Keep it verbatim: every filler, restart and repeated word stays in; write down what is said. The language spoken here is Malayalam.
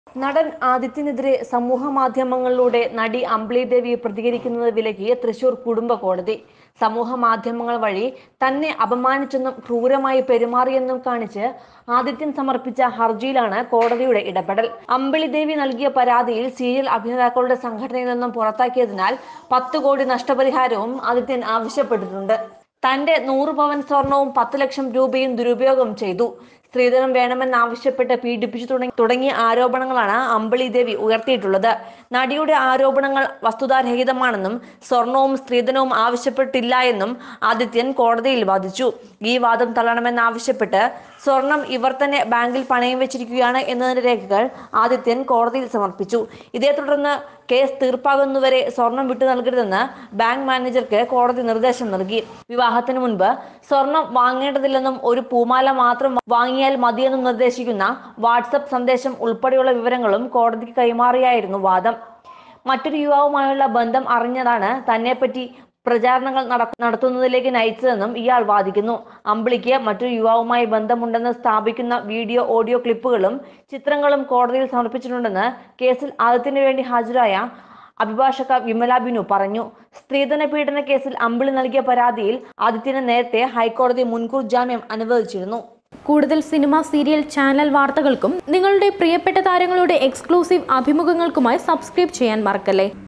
നടൻ ആദിത്യനെതിരെ സമൂഹ മാധ്യമങ്ങളിലൂടെ നടി അമ്പിളി ദേവി പ്രതികരിക്കുന്നത് വിലക്കി തൃശൂർ കുടുംബ കോടതി. സമൂഹ മാധ്യമങ്ങൾ വഴി തന്നെ അപമാനിച്ചെന്നും ക്രൂരമായി പെരുമാറിയെന്നും കാണിച്ച് ആദിത്യൻ സമർപ്പിച്ച ഹർജിയിലാണ് കോടതിയുടെ ഇടപെടൽ. അമ്പിളി ദേവി നൽകിയ പരാതിയിൽ സീരിയൽ അഭിനേതാക്കളുടെ സംഘടനയിൽ നിന്നും പുറത്താക്കിയതിനാൽ പത്ത് കോടി നഷ്ടപരിഹാരവും ആദിത്യൻ ആവശ്യപ്പെട്ടിട്ടുണ്ട്. തന്റെ നൂറ് പവൻ സ്വർണവും പത്ത് ലക്ഷം രൂപയും ദുരുപയോഗം ചെയ്തു, സ്ത്രീധനം വേണമെന്നാവശ്യപ്പെട്ട് പീഡിപ്പിച്ചു തുടങ്ങി തുടങ്ങിയ ആരോപണങ്ങളാണ് അമ്പിളി ദേവി ഉയർത്തിയിട്ടുള്ളത്. നടിയുടെ ആരോപണങ്ങൾ വസ്തുതാരഹിതമാണെന്നും സ്വർണവും സ്ത്രീധനവും ആവശ്യപ്പെട്ടില്ല എന്നും ആദിത്യൻ കോടതിയിൽ വാദിച്ചു. ഈ വാദം തള്ളണമെന്നാവശ്യപ്പെട്ട് സ്വർണം ഇവർ തന്നെ ബാങ്കിൽ പണയം വെച്ചിരിക്കുകയാണ് എന്നതിന്റെ രേഖകൾ ആദിത്യൻ കോടതിയിൽ സമർപ്പിച്ചു. ഇതേ തുടർന്ന് കേസ് തീർപ്പാകുന്നതുവരെ സ്വർണം വിട്ടു നൽകരുതെന്ന് ബാങ്ക് മാനേജർക്ക് കോടതി നിർദ്ദേശം നൽകി. വിവാഹത്തിന് മുൻപ് സ്വർണം വാങ്ങേണ്ടതില്ലെന്നും ഒരു പൂമാല മാത്രം വാങ്ങിയാൽ മതിയെന്നും നിർദ്ദേശിക്കുന്ന വാട്സപ്പ് സന്ദേശം ഉൾപ്പെടെയുള്ള വിവരങ്ങളും കോടതിക്ക് കൈമാറിയായിരുന്നു വാദം. മറ്റൊരു യുവാവുമായുള്ള ബന്ധം അറിഞ്ഞതാണ് തന്നെപ്പറ്റി പ്രചാരണങ്ങൾ നടത്തുന്നതിലേക്ക് നയിച്ചതെന്നും ഇയാൾ വാദിക്കുന്നു. അമ്പിളിക്ക് മറ്റൊരു യുവാവുമായി ബന്ധമുണ്ടെന്ന് സ്ഥാപിക്കുന്ന വീഡിയോ, ഓഡിയോ ക്ലിപ്പുകളും ചിത്രങ്ങളും കോടതിയിൽ സമർപ്പിച്ചിട്ടുണ്ടെന്ന് കേസിൽ ആദിത്യന് വേണ്ടി ഹാജരായ അഭിഭാഷക വിമല ബിനു പറഞ്ഞു. സ്ത്രീധന പീഡന കേസിൽ അമ്പിളി നൽകിയ പരാതിയിൽ ആദിത്യന് നേരത്തെ ഹൈക്കോടതി മുൻകൂർ ജാമ്യം അനുവദിച്ചിരുന്നു. കൂടുതൽ സിനിമ, സീരിയൽ, ചാനൽ വാർത്തകൾക്കും നിങ്ങളുടെ പ്രിയപ്പെട്ട താരങ്ങളുടെ എക്സ്ക്ലൂസീവ് അഭിമുഖങ്ങൾക്കുമായി സബ്സ്ക്രൈബ് ചെയ്യാൻ മറക്കല്ലേ.